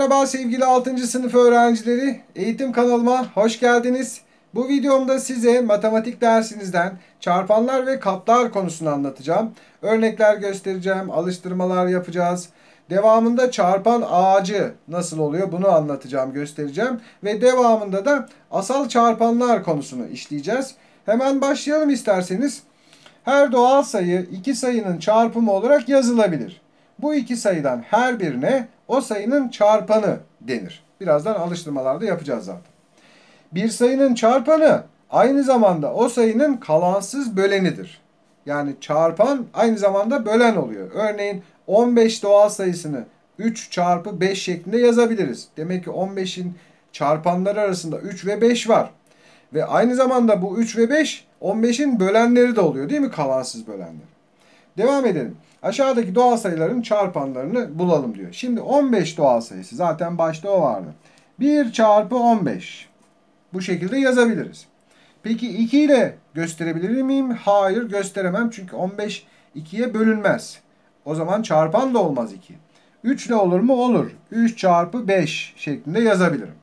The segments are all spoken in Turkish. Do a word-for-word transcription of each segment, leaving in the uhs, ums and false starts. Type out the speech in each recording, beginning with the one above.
Merhaba sevgili altıncı sınıf öğrencileri. Eğitim kanalıma hoş geldiniz. Bu videomda size matematik dersinizden çarpanlar ve katlar konusunu anlatacağım. Örnekler göstereceğim, alıştırmalar yapacağız. Devamında çarpan ağacı nasıl oluyor bunu anlatacağım, göstereceğim. Ve devamında da asal çarpanlar konusunu işleyeceğiz. Hemen başlayalım isterseniz. Her doğal sayı iki sayının çarpımı olarak yazılabilir. Bu iki sayıdan her birine o sayının çarpanı denir. Birazdan alıştırmalarda yapacağız zaten. Bir sayının çarpanı aynı zamanda o sayının kalansız bölenidir. Yani çarpan aynı zamanda bölen oluyor. Örneğin on beş doğal sayısını üç çarpı beş şeklinde yazabiliriz. Demek ki on beşin çarpanları arasında üç ve beş var. Ve aynı zamanda bu üç ve beş on beşin bölenleri de oluyor değil mi? Kalansız bölenleri. Devam edelim. Aşağıdaki doğal sayıların çarpanlarını bulalım diyor. Şimdi on beş doğal sayısı. Zaten başta o vardı. bir çarpı on beş. Bu şekilde yazabiliriz. Peki iki ile gösterebilir miyim? Hayır, gösteremem. Çünkü on beş ikiye bölünmez. O zaman çarpan da olmaz iki. üç ile olur mu? Olur. üç çarpı beş şeklinde yazabilirim.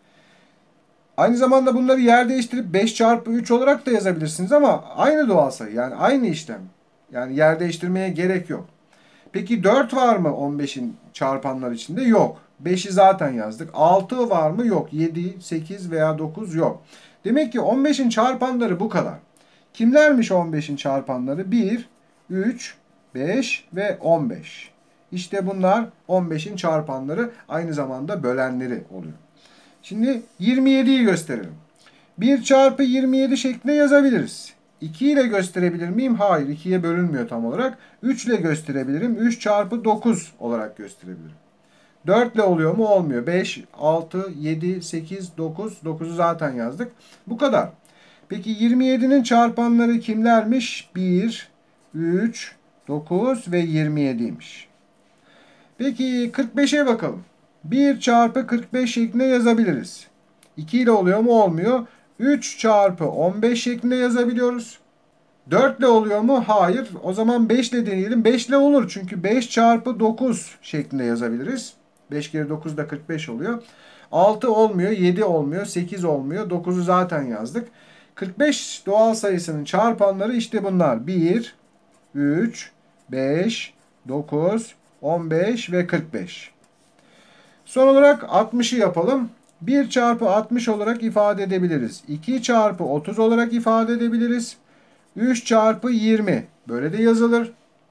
Aynı zamanda bunları yer değiştirip beş çarpı üç olarak da yazabilirsiniz ama aynı doğal sayı, yani aynı işlem. Yani yer değiştirmeye gerek yok. Peki dört var mı on beşin çarpanlar içinde? Yok. beşi zaten yazdık. altı var mı? Yok. yedi, sekiz veya dokuz yok. Demek ki on beşin çarpanları bu kadar. Kimlermiş on beşin çarpanları? bir, üç, beş ve on beş. İşte bunlar on beşin çarpanları, aynı zamanda bölenleri oluyor. Şimdi yirmi yediyi gösterelim. bir çarpı yirmi yedi şeklinde yazabiliriz. iki ile gösterebilir miyim? Hayır, ikiye bölünmüyor tam olarak. üç ile gösterebilirim. üç çarpı dokuz olarak gösterebilirim. dört ile oluyor mu? Olmuyor. beş, altı, yedi, sekiz, dokuz. dokuzu zaten yazdık. Bu kadar. Peki yirmi yedinin çarpanları kimlermiş? bir, üç, dokuz ve yirmi yediymiş. Peki kırk beşe bakalım. bir çarpı kırk beş şeklinde yazabiliriz. iki ile oluyor mu? Olmuyor. üç çarpı on beş şeklinde yazabiliyoruz. dört ile oluyor mu? Hayır. O zaman beş ile deneyelim. beş ile olur. Çünkü beş çarpı dokuz şeklinde yazabiliriz. beş kere dokuz da kırk beş oluyor. altı olmuyor. yedi olmuyor. sekiz olmuyor. dokuzu zaten yazdık. kırk beş doğal sayısının çarpanları işte bunlar. bir, üç, beş, dokuz, on beş ve kırk beş. Son olarak altmışı yapalım. bir çarpı altmış olarak ifade edebiliriz. iki çarpı otuz olarak ifade edebiliriz. üç çarpı yirmi. Böyle de yazılır.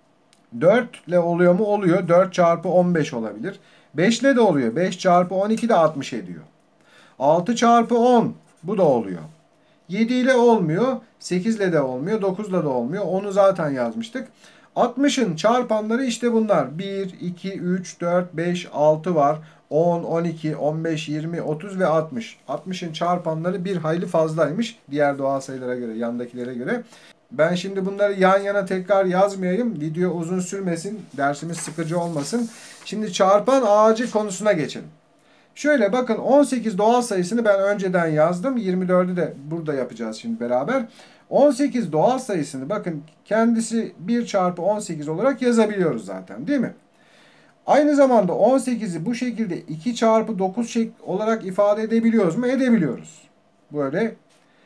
dört ile oluyor mu? Oluyor. dört çarpı on beş olabilir. beş ile de oluyor. beş çarpı on iki de altmış ediyor. altı çarpı on. Bu da oluyor. yedi ile olmuyor. sekiz ile de olmuyor. dokuz ile de olmuyor. onu zaten yazmıştık. altmışın çarpanları işte bunlar. bir, iki, üç, dört, beş, altı var. on, on iki, on beş, yirmi, otuz ve altmış. altmışın çarpanları bir hayli fazlaymış. Diğer doğal sayılara göre, yandakilere göre. Ben şimdi bunları yan yana tekrar yazmayayım. Video uzun sürmesin. Dersimiz sıkıcı olmasın. Şimdi çarpan ağacı konusuna geçelim. Şöyle bakın, on sekiz doğal sayısını ben önceden yazdım. yirmi dördü de burada yapacağız şimdi beraber. on sekiz doğal sayısını bakın kendisi bir çarpı on sekiz olarak yazabiliyoruz zaten, değil mi? Aynı zamanda on sekizi bu şekilde iki çarpı dokuz olarak ifade edebiliyoruz mu? Edebiliyoruz. Böyle.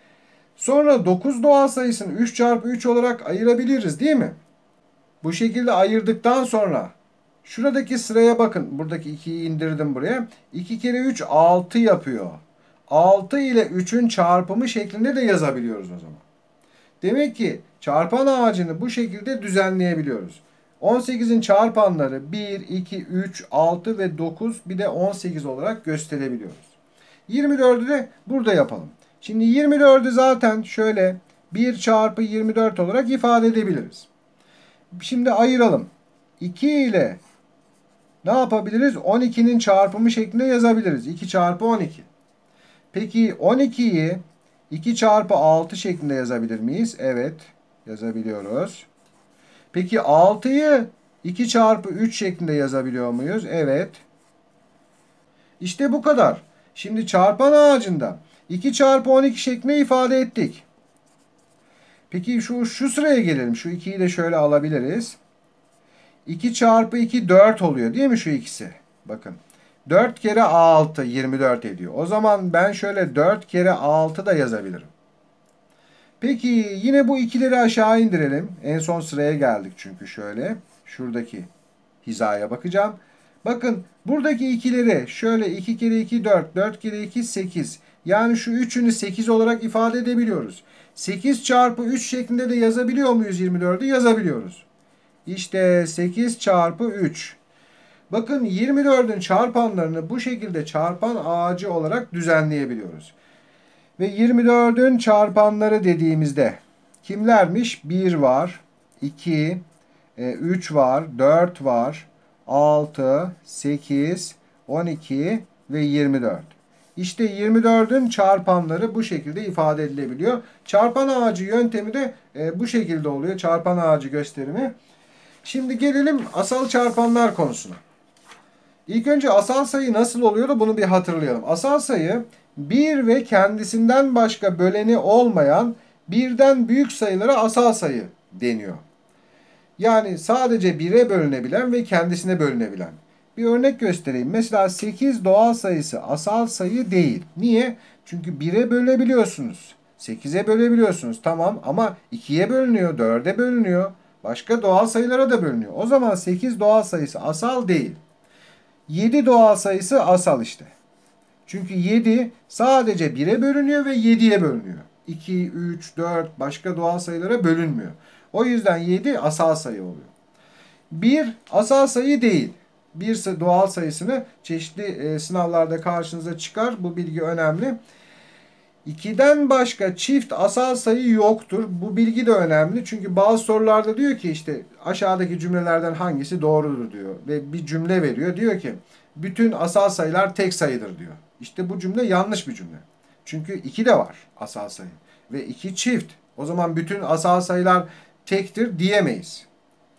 Sonra dokuz doğal sayısını üç çarpı üç olarak ayırabiliriz, değil mi? Bu şekilde ayırdıktan sonra şuradaki sıraya bakın. Buradaki ikiyi indirdim buraya. iki kere üç altı yapıyor. altı ile üçün çarpımı şeklinde de yazabiliyoruz o zaman. Demek ki çarpan ağacını bu şekilde düzenleyebiliyoruz. on sekizin çarpanları bir, iki, üç, altı ve dokuz, bir de on sekiz olarak gösterebiliyoruz. yirmi dördü de burada yapalım. Şimdi yirmi dördü zaten şöyle bir çarpı yirmi dört olarak ifade edebiliriz. Şimdi ayıralım. iki ile ne yapabiliriz? on ikinin çarpımı şeklinde yazabiliriz. iki çarpı on iki. Peki on ikiyi iki çarpı altı şeklinde yazabilir miyiz? Evet, yazabiliyoruz. Peki altıyı iki çarpı üç şeklinde yazabiliyor muyuz? Evet. İşte bu kadar. Şimdi çarpan ağacında iki çarpı on iki şeklinde ifade ettik. Peki şu, şu sıraya gelelim. Şu ikiyi de şöyle alabiliriz. iki çarpı iki dört oluyor değil mi şu ikisi? Bakın. dört kere A altı yirmi dört ediyor. O zaman ben şöyle dört kere A altı da yazabilirim. Peki yine bu ikileri aşağı indirelim. En son sıraya geldik çünkü şöyle. Şuradaki hizaya bakacağım. Bakın buradaki ikileri şöyle iki kere iki dört, dört kere iki sekiz. Yani şu üçünü sekiz olarak ifade edebiliyoruz. sekiz çarpı üç şeklinde de yazabiliyor muyuz yirmi dördü? Yazabiliyoruz. İşte sekiz çarpı üç. Bakın yirmi dördün çarpanlarını bu şekilde çarpan ağacı olarak düzenleyebiliyoruz. Ve yirmi dördün çarpanları dediğimizde kimlermiş? bir var, iki, üç var, dört var, altı, sekiz, on iki ve yirmi dört. İşte yirmi dördün çarpanları bu şekilde ifade edilebiliyor. Çarpan ağacı yöntemi de bu şekilde oluyor. Çarpan ağacı gösterimi. Şimdi gelelim asal çarpanlar konusuna. İlk önce asal sayı nasıl oluyor bunu bir hatırlayalım. Asal sayı bir ve kendisinden başka böleni olmayan birden büyük sayılara asal sayı deniyor. Yani sadece bire bölünebilen ve kendisine bölünebilen. Bir örnek göstereyim. Mesela sekiz doğal sayısı asal sayı değil. Niye? Çünkü bire bölebiliyorsunuz. sekize bölebiliyorsunuz. Tamam ama ikiye bölünüyor, dörde bölünüyor. Başka doğal sayılara da bölünüyor. O zaman sekiz doğal sayısı asal değil. yedi doğal sayısı asal işte. Çünkü yedi sadece bire bölünüyor ve yediye bölünüyor. iki, üç, dört başka doğal sayılara bölünmüyor. O yüzden yedi asal sayı oluyor. bir asal sayı değil. Bir doğal sayısını çeşitli e, sınavlarda karşınıza çıkar. Bu bilgi önemli. ikiden başka çift asal sayı yoktur. Bu bilgi de önemli. Çünkü bazı sorularda diyor ki işte aşağıdaki cümlelerden hangisi doğrudur diyor. Ve bir cümle veriyor. Diyor ki bütün asal sayılar tek sayıdır diyor. İşte bu cümle yanlış bir cümle. Çünkü iki de var asal sayı. Ve iki çift. O zaman bütün asal sayılar tektir diyemeyiz.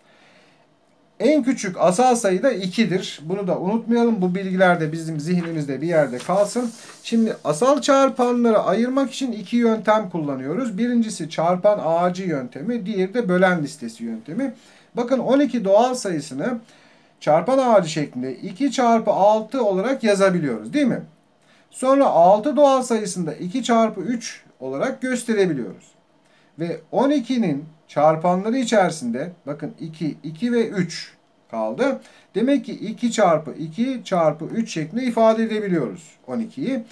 En küçük asal sayı da ikidir. Bunu da unutmayalım. Bu bilgiler de bizim zihnimizde bir yerde kalsın. Şimdi asal çarpanları ayırmak için iki yöntem kullanıyoruz. Birincisi çarpan ağacı yöntemi. Diğeri de bölen listesi yöntemi. Bakın on iki doğal sayısını çarpan ağacı şeklinde iki çarpı altı olarak yazabiliyoruz değil mi? Sonra altı doğal sayısında iki çarpı üç olarak gösterebiliyoruz. Ve on ikinin çarpanları içerisinde bakın iki, iki ve üç kaldı. Demek ki iki çarpı iki çarpı üç şeklinde ifade edebiliyoruz on ikiyi.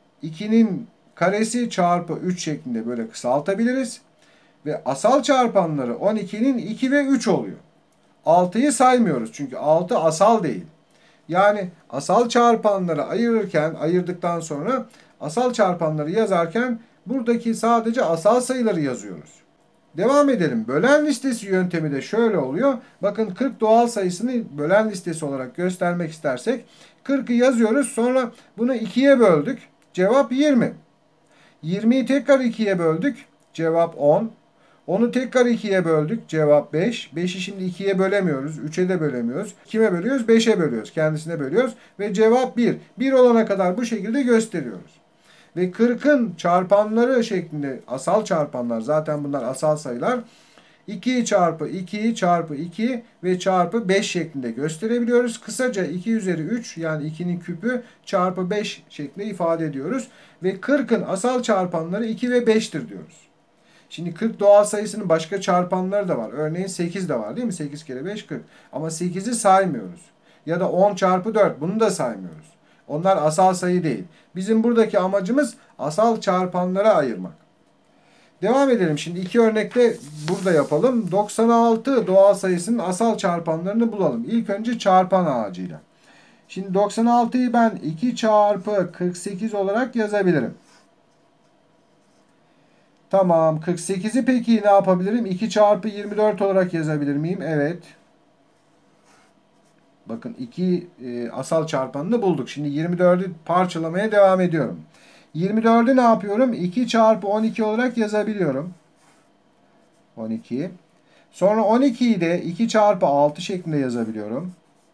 ikinin karesi çarpı üç şeklinde böyle kısaltabiliriz. Ve asal çarpanları on ikinin iki ve üç oluyor. altıyı saymıyoruz çünkü altı asal değil. Yani asal çarpanları ayırırken, ayırdıktan sonra asal çarpanları yazarken buradaki sadece asal sayıları yazıyoruz. Devam edelim. Bölen listesi yöntemi de şöyle oluyor. Bakın kırk doğal sayısını bölen listesi olarak göstermek istersek kırkı yazıyoruz. Sonra bunu ikiye böldük. Cevap yirmi. yirmiyi tekrar ikiye böldük. Cevap on. onu tekrar ikiye böldük. Cevap beş. beşi şimdi ikiye bölemiyoruz. üçe de bölemiyoruz. Kime bölüyoruz? beşe bölüyoruz. Kendisine bölüyoruz. Ve cevap bir. bir olana kadar bu şekilde gösteriyoruz. Ve kırkın çarpanları şeklinde asal çarpanlar zaten bunlar asal sayılar. iki çarpı iki çarpı iki ve çarpı beş şeklinde gösterebiliyoruz. Kısaca iki üzeri üç yani ikinin küpü çarpı beş şeklinde ifade ediyoruz. Ve kırkın asal çarpanları iki ve beştir diyoruz. Şimdi kırk doğal sayısının başka çarpanları da var. Örneğin sekiz de var değil mi? sekiz kere beş kırk. Ama sekizi saymıyoruz. Ya da on çarpı dört bunu da saymıyoruz. Onlar asal sayı değil. Bizim buradaki amacımız asal çarpanlara ayırmak. Devam edelim. Şimdi iki örnekte burada yapalım. doksan altı doğal sayısının asal çarpanlarını bulalım. İlk önce çarpan ağacıyla. Şimdi doksan altıyı ben iki çarpı kırk sekiz olarak yazabilirim. Tamam. kırk sekizi peki ne yapabilirim? iki çarpı yirmi dört olarak yazabilir miyim? Evet. Bakın iki e, asal çarpanını bulduk. Şimdi yirmi dördü parçalamaya devam ediyorum. yirmi dördü ne yapıyorum? iki çarpı on iki olarak yazabiliyorum. on iki. Sonra on ikiyi de iki çarpı altı şeklinde yazabiliyorum.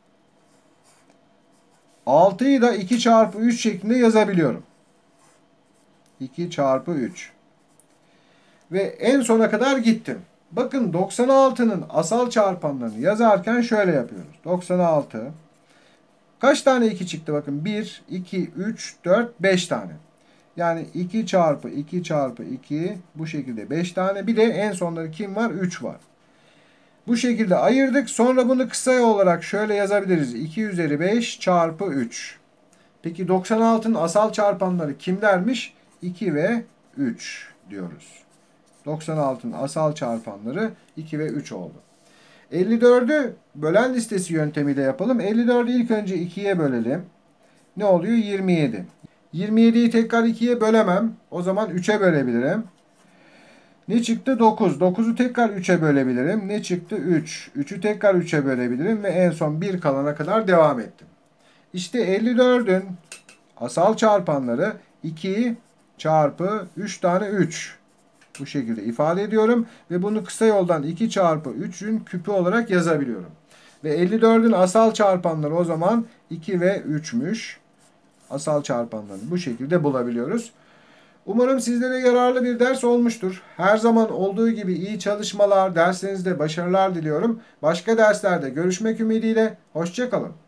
altıyı da iki çarpı üç şeklinde yazabiliyorum. iki çarpı üç. Ve en sona kadar gittim. Bakın doksan altının asal çarpanlarını yazarken şöyle yapıyoruz. doksan altı Kaç tane iki çıktı bakın. bir, iki, üç, dört, beş tane. Yani iki çarpı iki çarpı iki bu şekilde beş tane. Bir de en sonları kim var? üç var. Bu şekilde ayırdık. Sonra bunu kısa olarak şöyle yazabiliriz. iki üzeri beş çarpı üç. Peki doksan altının asal çarpanları kimlermiş? iki ve üç diyoruz. doksan altının asal çarpanları iki ve üç oldu. elli dördü bölen listesi yöntemiyle yapalım. elli dördü ilk önce ikiye bölelim. Ne oluyor? yirmi yedi. yirmi yediyi tekrar ikiye bölemem. O zaman üçe bölebilirim. Ne çıktı? dokuz. dokuzu tekrar üçe bölebilirim. Ne çıktı? üç. üçü tekrar üçe bölebilirim ve en son bir kalana kadar devam ettim. İşte elli dördün asal çarpanları iki çarpı üç tane üç. Bu şekilde ifade ediyorum ve bunu kısa yoldan iki çarpı üçün küpü olarak yazabiliyorum. Ve elli dördün asal çarpanları o zaman iki ve üçmüş. Asal çarpanlarını bu şekilde bulabiliyoruz. Umarım sizlere yararlı bir ders olmuştur. Her zaman olduğu gibi iyi çalışmalar, derslerinizde başarılar diliyorum. Başka derslerde görüşmek ümidiyle. Hoşça kalın.